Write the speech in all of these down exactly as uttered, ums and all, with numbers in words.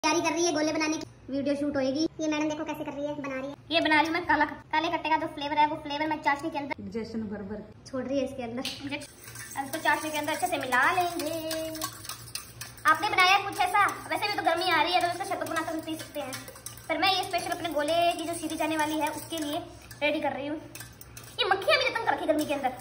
तैयारी कर रही है गोले बनाने की, वीडियो शूट होएगी। ये मैडम देखो कैसे कर रही है, बना रही है। ये बना रही हूँ मैं काला काले कट्टे का जो फ्लेवर है वो फ्लेवर मैं चाशनी के अंदर इंजेक्शन भर भर छोड़ रही है इसके अंदर। अब इसको चाशनी के अंदर अच्छे से मिला लेंगे। आपने बनाया कुछ ऐसा? वैसे भी तो गर्मी आ रही है तो इसका शरबत बनाकर पी सकते हैं, पर मैं ये स्पेशल अपने गोले की जो सीधी जाने वाली है उसके लिए रेडी कर रही हूँ। ये मक्खियाँ भी तंग कर रखी गर्मी के अंदर।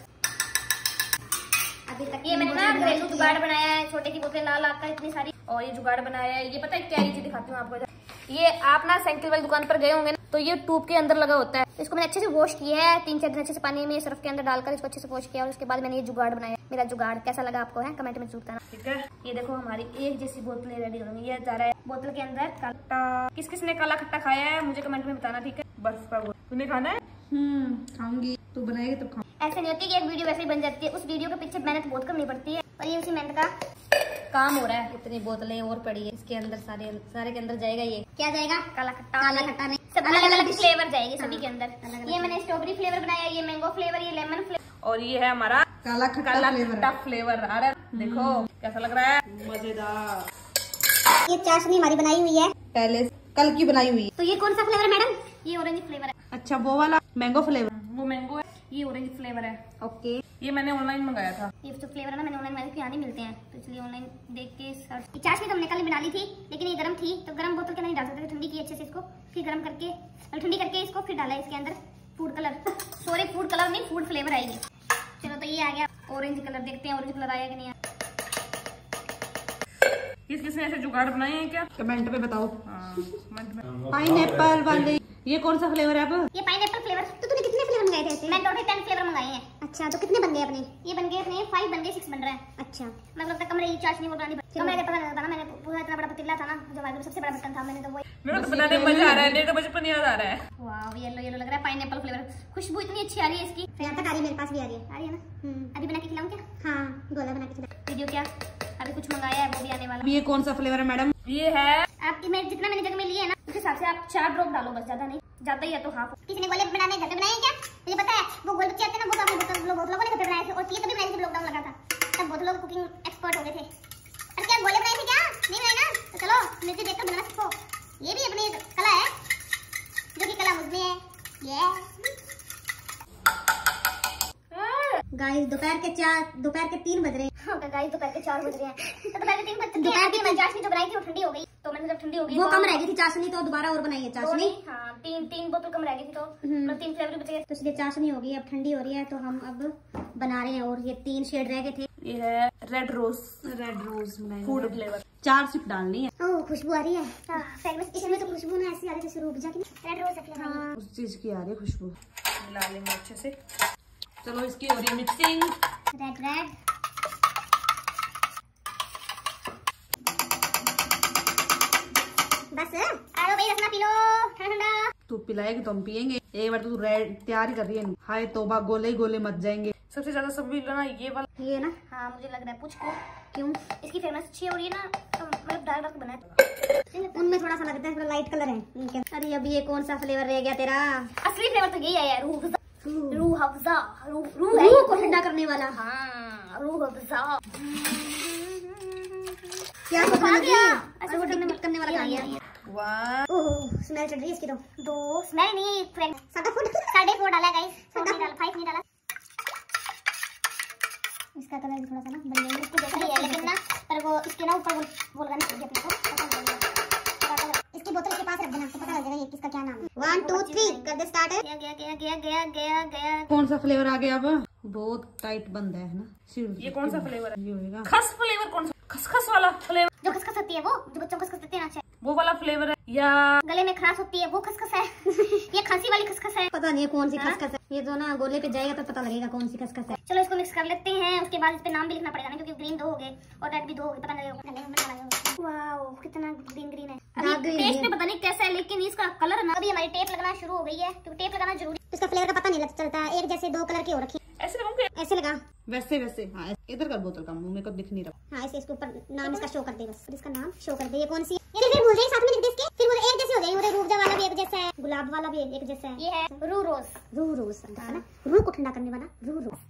अभी तक ये मैंने ना घरेलू जुगाड़ बनाया है, छोटे की बोतलें ला ला कर इतनी सारी, और ये जुगाड़ बनाया है। ये पता है क्या चीज दिखाती हूँ आपको। ये आप ना साइकिल वाली दुकान पर गए होंगे ना, तो ये ट्यूब के अंदर लगा होता है। इसको मैंने अच्छे से वॉश किया है, तीन चार दिन अच्छे से पानी में सर्फ के अंदर डालकर इसको अच्छे से वॉश किया, और उसके बाद मैंने ये जुगाड़ बनाया। मेरा जुगाड़ कैसा लगा आपको है कमेंट में जरूर बताना, ठीक है। ये देखो हमारी एक जैसी बोतलें रेडी हो गई। ये जा रहा है बोतल के अंदर काला। किस किस ने काला खट्टा खाया है मुझे कमेंट में बताना, ठीक है। बर्फ का तूने खाना है? हम्म खाऊंगी, तू बनाएगी तब खाऊंगी। ऐसे नहीं होती कि एक वीडियो वैसे ही बन जाती है, उस वीडियो के पीछे मेहनत बहुत करनी पड़ती है, और ये उसी मेहनत का काम हो रहा है। इतनी बोतलें और पड़ी है, इसके अंदर सारे सारे के अंदर जाएगा। ये क्या जाएगा? काला खट्टा। काला खट्टा नहीं, सब अलग अलग फ्लेवर जाएगी सभी के अंदर। ये मैंने स्ट्रॉबेरी फ्लेवर बनाया, ये मैंगो फ्लेवर, ये लेमन फ्लेवर, और ये है हमारा काला खट्टा फ्लेवर फ्लेवर। अरे देखो कैसा लग रहा है, मजेदार। ये चाशनी हमारी बनाई हुई है, पहले कल की बनाई हुई है। तो ये कौन सा फ्लेवर है मैडम? ये ऑरेंज फ्लेवर है। अच्छा वो वाला मैंगो फ्लेवर, वो मैंगो है, ये ऑरेंज फ्लेवर है। ओके, ये मैंने ऑनलाइन मंगाया था। ये जो फ्लेवर है ना मैंने ऑनलाइन मंगाया, यहाँ नहीं मिलते हैं, तो इसलिए ऑनलाइन देख के सर्च। चाशनी तो हमने कल बना ली थी, लेकिन ये गर्म थी तो गर्म बोतल के नहीं डाल सकते, ठंडी की अच्छे से इसको, फिर गर्म करके ठंडी करके इसको फिर डाला इसके अंदर food colour. Sorry food colour नहीं, फूड फ्लेवर आएगी। चलो तो ये आ गया ऑरेंज कलर, देखते हैं ऑरेंज कलर आया कि नहीं आया। किस किसने ऐसे जुगाड़ बनाए हैं क्या? कमेंट में बताओ। कमेंट में। पाइनएप्पल वाले, ये कौन सा फ्लेवर है? अब ये पाइनएप्पल फ्लेवर। तो तूने कितने फ्लेवर मंगाए थे ऐसे? मैं टोटल टेन फ्लेवर मंगाए हैं। अच्छा तो कितने बन गए अपने? ये बन गए अपने फाइव बन गए, सिक्स बन रहा है। अच्छा मतलब तक कमरे की चाशनी वो बनानी पड़ती है। मेरे पता नहीं था ना, मैंने पूरा इतना बड़ा पतीला था ना जो हमारे सबसे बड़ा बर्तन था, मैंने तो वो मेरे को बनाने में मजा आ रहा है, मेरे को बचपन याद आ रहा है। वाह येलो येलो लग रहा है पाइनएप्पल फ्लेवर। खुशबू इतनी अच्छी आ रही है इसकी, यहाँ तक आ रही है, मेरे पास भी आ रही है। आ रही है ना? अभी बना के खिलाऊं क्या? हाँ गोला बना के खिला। वीडियो क्या अभी कुछ मंगाया है वो भी आने वाला। ये कौन सा फ्लेवर है मैडम? ये है आपकी, मैं जितना मैंने जग में लिया है ना उस हिसाब से आप चार ड्रॉप डालो बस, ज्यादा नहीं, ज्यादा ही है तो हाफ। किसी ने गोले बनाने घर पे बनाए क्या? मुझे पता है वो गोल बच्चे आते हैं ना, वो तो आपने लोग बहुत लोगों ने घर पे बनाए थे, और ये तभी बनाए थे लॉकडाउन लगा था, तब बहुत लोग कुकिंग एक्सपर्ट हो गए थे। और क्या गोले बनाए थे क्या? नहीं बनाए ना? तो चलो मुझे देखकर बनाना सीखो, ये भी अपनी कला है जो कि कला मुझमें है। ये गाइस दोपहर के चार दोपहर के तीन बज रहे हैं। हाँ गाइस दोपहर के चार बज रहे हैं, तो दोपहर के तीन बज चुके हैं। अभी मैं चाशनी जो बनाई थी वो ठंडी हो गई, तो मैंने जब ठंडी हो गई वो कम रह गई थी चाशनी, तो दोबारा और बनाई है चाशनी। हाँ तीन तीन बोतल कम रह गई थी, तो मतलब तीन फ्लेवर बच गए, तो इसलिए चाशनी हो गई, अब ठंडी हो रही है, तो हम अब बना रहे हैं। और ये तीन शेड रह गए थे। ये है red rose, red rose food flavour. चार सिप डालनी है। ओह खुशबू आ रही है, इसमें तो खुशबू ना ऐसी आ रही है जैसे रूह अफ़ज़ा की। रेड रोज है। हाँ उस चीज की आ रही है खुशबू। मिला लेंगे अच्छे से। चलो इसकी हो रही है मिक्सिंग। रेड रेड बस आरो भाई रखना पी लो ठंडा। तू पिलाएगी तो हम पियेंगे। एक बार तो तू रेड तैयारी कर रही है। हाय तौबा, गोले ही गोले मच जाएंगे। सबसे ज्यादा सब भी ना ये वाला, ये ना। हाँ मुझे लग रहा है, पूछ को क्यों इसकी फेमस अच्छी है, और ये ना तो मतलब डार्क डार्क बना है, उनमें थोड़ा सा लगता है थोड़ा लाइट कलर है। अरे अभी ये कौन सा फ्लेवर रह गया तेरा? असली फ्लेवर तो यही है यार, रूह अफ़ज़ा। रूह अफ़ज़ा रूह रूह है को ठंडा करने वाला। हाँ रूह अफ़ज़ा। क्या बता गया? अच्छा वो ठंडा करने वाला कहाँ गया? वाह ओह स्मेल चढ़ रही है इसकी। तो दो स्मेल नहीं है, फ्रेंड साढ़े फोर साढ़े फोर डाला गाइस, साढ़े डाला फाइव नहीं डाला। इसका कलर थोड़ा सा ना बन जाएगा, इसको देखा है लेकिन ना, पर वो इसके ना ऊपर वो वो लगाना चाहिए अपने को। इसकी बोतल के पास रख देना तो पता लग जाएगा ये किसका क्या नाम है। वन टू थ्री कर दे स्टार्ट। गया गया गया गया गया गया गया। कौन सा फ्लेवर आ गया? अब बहुत टाइट बंद है ना। ये कौन सा फ्लेवर है? ये होगा खस फ्लेवर। कौन सा? खसखस वाला फ्लेवर जो खसखस होती है, वो जो बच्चों को खसखस देते हैं ना, वो वाला फ्लेवर है, या गले में खराश होती है वो खसखस है। ये खांसी वाली खसखस है, पता नहीं है कौन सी खसखस है। ये जो ना गोले पे जाएगा तो पता लगेगा कौन सी खसखस है। चलो इसको मिक्स कर लेते हैं, उसके बाद इस पे नाम भी लिखना पड़ेगा ना, क्योंकि ग्रीन दो हो गए और रेड भी दो हो गए, पता नहीं लगेगा। वाओ कितना ग्रीन ग्रीन है। अभी टेस्ट में पता नहीं कैसा है, लेकिन इसका कलर ना, अभी हमारी टेप लगना शुरू हो गई है, क्योंकि टेप लगाना जरूरी। इसका फ्लेवर का पता नहीं चलता है, एक जैसे दो कलर की हो रखी है। ऐसे लगाऊंगी, ऐसे लगा वैसे वैसे। हाँ इधर कर बोतल का मुंह, मेरे को दिख नहीं रहा। हाँ ऐसे इसके ऊपर नाम इसका शो कर दे बस, इसका नाम शो कर दे। ये कौन सी ये फिर भूल जाएगी, साथ में लिख दे इसके, फिर वो एक जैसे हो जाएगी। वो रूह अफ़ज़ा वाला भी एक जैसा है, गुलाब वाला भी एक जैसा है। ये है रूह रोज। रूह रोज है ना, रूह को ठंडा करने वाला रूह रोज।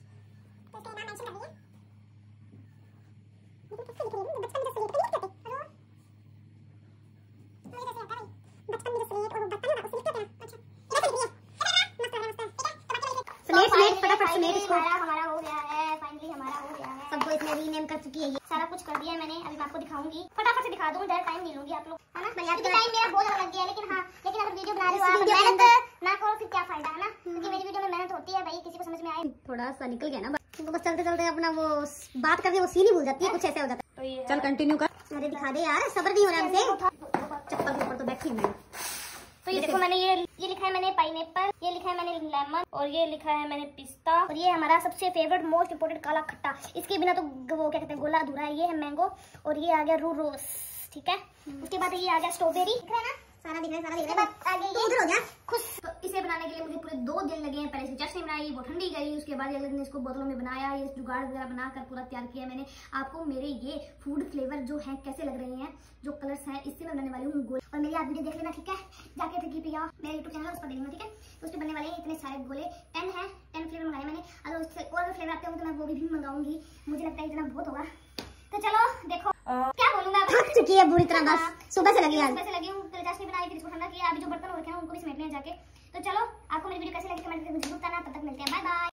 कर चुकी है ये सारा कुछ कर दिया है मैंने। अभी मैं आपको दिखाऊंगी, फटाफट से दिखा दूंगी, ज़्यादा टाइम नहीं लूंगी आप लोग, है ना। टाइम मेरा बहुत ज्यादा लग गया है, लेकिन हाँ लेकिन अगर वीडियो बना रहे हो आप मेहनत ना करो फिर क्या फायदा, है ना। क्योंकि मेरी वीडियो में मेहनत होती है भाई, किसी को समझ में आए। थोड़ा सा निकल गया ना तो बस चलते चलते अपना वो बात करके वो सीन ही भूल जाती है, कुछ ऐसा हो जाता है। तो ये चल कंटिन्यू कर। अरे दिखा दे यार, सब्र नहीं हो रहा है हमसे। चप्पल के ऊपर तो बैठी मैं। तो ये देखो मैंने ये ये लिखा है मैंने पाइनएप्पल, ये लिखा है मैंने लेमन, और ये लिखा है मैंने पिस्ता, और ये हमारा सबसे फेवरेट मोस्ट इम्पोर्टेंट काला खट्टा। इसके बिना तो वो क्या कहते हैं गोला अधूरा है। ये है मैंगो, और ये आ गया रू रोज, ठीक है। उसके बाद ये आ गया स्ट्रॉबेरी, दिख रहा है ना, सारा दिख रहा है, सारा दिख रहा है। आगे ये उधर हो गया खुश। तो इसे बनाने के लिए मुझे पूरे दो दिन लगे हैं। पहले इसकी चटनी बनाई, वो ठंडी गई, उसके बाद अगले दिन इसको बोतलों में बनाया, ये जुगाड़ वगैरह बनाकर पूरा तैयार किया मैंने। आपको मेरे ये फूड फ्लेवर जो है कैसे लग रहे हैं, जो कलर्स हैं, इससे मैं बनाने वाली हूँ गोले। और मेरी आप वीडियो देख लेना, ठीक है, जाके टिकी पिया मेरा यूट्यूब चैनल उस पर देखना, ठीक है। तो उस पर बनने वाले हैं इतने सारे गोले, टेन है, टेन फ्लेवर मंगाए मैंने। अगर उससे और फ्लेवर आते होंगे तो मैं वो भी मंगाऊंगी, मुझे लगता है इतना बहुत होगा। तो चलो देखो क्या बोलूंगा, थक चुकी है बुरी तरह, बस सुबह से लगी आज। सुबह से लगी हूँ, पहले चाशनी बनाई, फिर इसको ठंडा किया, अभी जो बर्तन रखे हैं उनको भी समेटने हैं जाके। तो चलो आपको मेरी वीडियो कैसी लगी कमेंट करके मुझे जरूर बताना। तब तक मिलते हैं, बाय बाय।